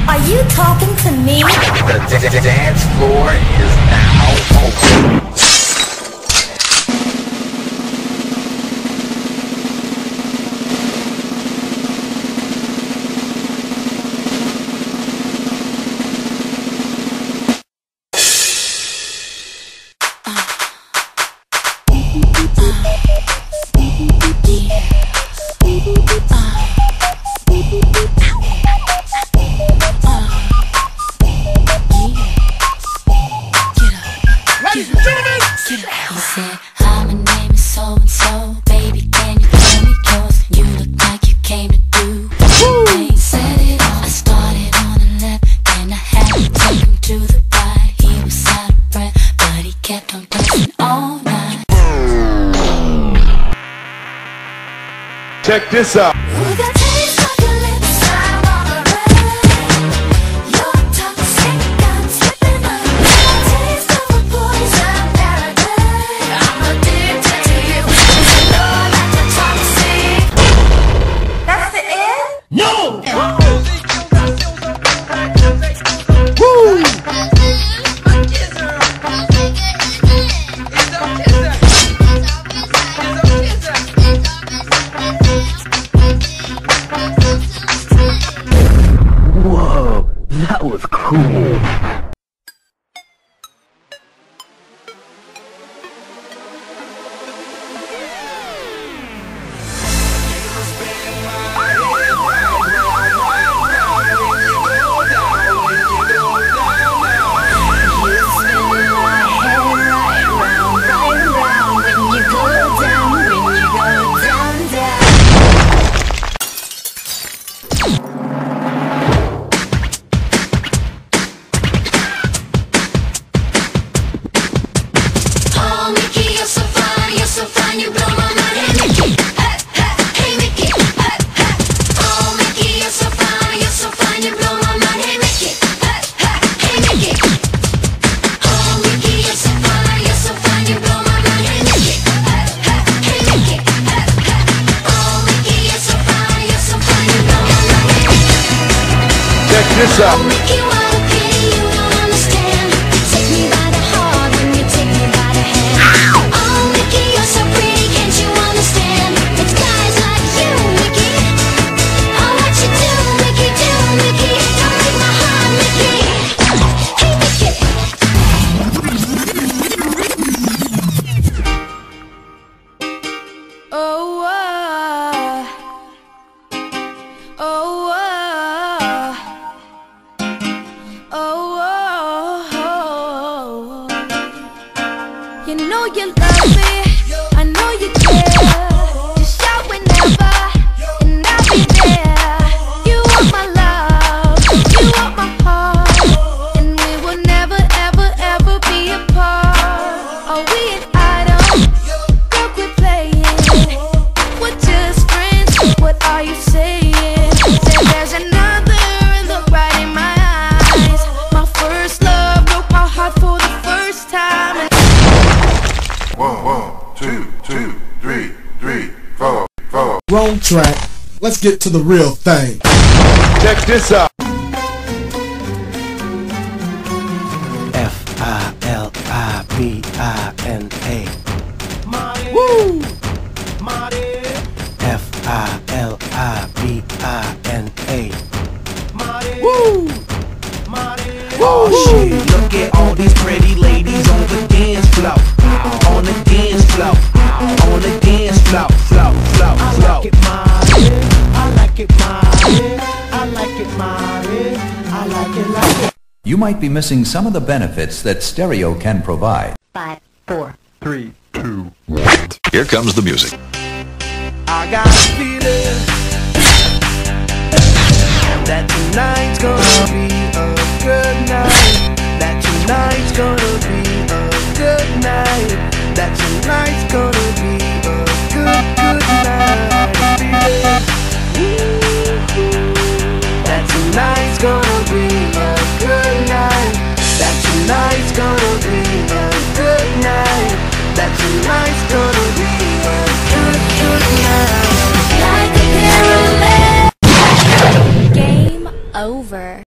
Are you talking to me? The dance floor is now open. Ladies and gentlemen, he said, hi, my name is so-and-so. Baby, can you tell me yours? You look like you came to do. They said it all. I started on the left, then I had to take him to the right. He was out of breath, but he kept on dancing all night. Check this out. Whoa, that was cool. Check this out. You know you love me, I know you care. Just shout whenever, and I'll be there. You want my love, you want my heart, and we will never, ever, ever be apart. Are we an idol? Girl, quit playing. We're just friends, what are you saying? Said there's another, look right in my eyes. My first love broke my heart for the first time. One, two, 3, 4. Wrong track. Let's get to the real thing. Check this out. F-I-L-I-B-I-N-A. Woo! F-I-L-I-B-I-N-A. Woo! Oh shit, look at all these pretty ladies on the dance floor. On the dance floor. On the dance floor. Flow. I like it, Molly. I like it, Molly. I like it, Molly. I like it. You might be missing some of the benefits that stereo can provide. 5, 4, 3, 2. Here comes the music. I got a feeling that tonight's gonna be a good night. That tonight's gonna be a good night. That tonight's gonna be a good night. That tonight's gonna be a good night. That tonight's gonna be a good night. That tonight's gonna be a good night. Like a caramel. Game over.